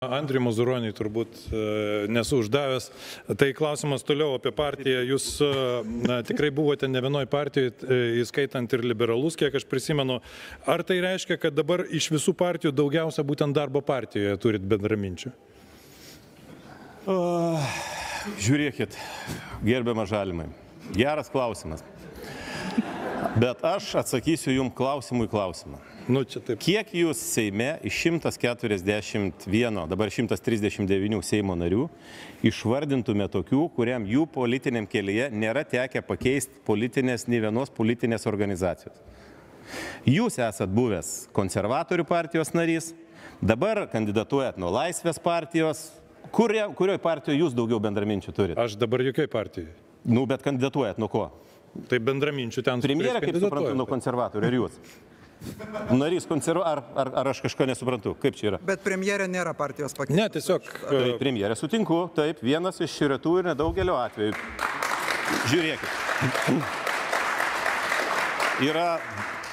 Andriui Mazuroniui turbūt nesu uždavęs. Tai klausimas toliau apie partiją. Jūs tikrai buvote ne vienoj partijoje, įskaitant ir liberalus, kiek aš prisimenu. Ar tai reiškia, kad dabar iš visų partijų daugiausia būtent darbo partijoje turit bendraminčių? Žiūrėkit, gerbiamas Žalimai, geras klausimas. Bet aš atsakysiu jums klausimų į klausimą. Nu, čia taip. Kiek jūs Seime iš 141, dabar 139 Seimo narių išvardintume tokių, kuriam jų politiniam kelyje nėra tekę pakeisti nei vienos politinės organizacijos? Jūs esat buvęs konservatorių partijos narys, dabar kandidatuojat nuo Laisvės partijos. Kurioj partijoje jūs daugiau bendraminčių turite? Aš dabar jokioj partijoje. Nu, bet kandidatuojat nuo ko? Tai bendraminčių ten... Premjerė, kaip suprantu, nuo konservatorių, ir jūs? Narys konservatorių, ar aš kažko nesuprantu? Kaip čia yra? Bet premjerė nėra partijos pakeitimas. Ne, tiesiog... Tai premjerė sutinku, taip, vienas iš retų ir nedaugelio atvejų. Žiūrėkit. Yra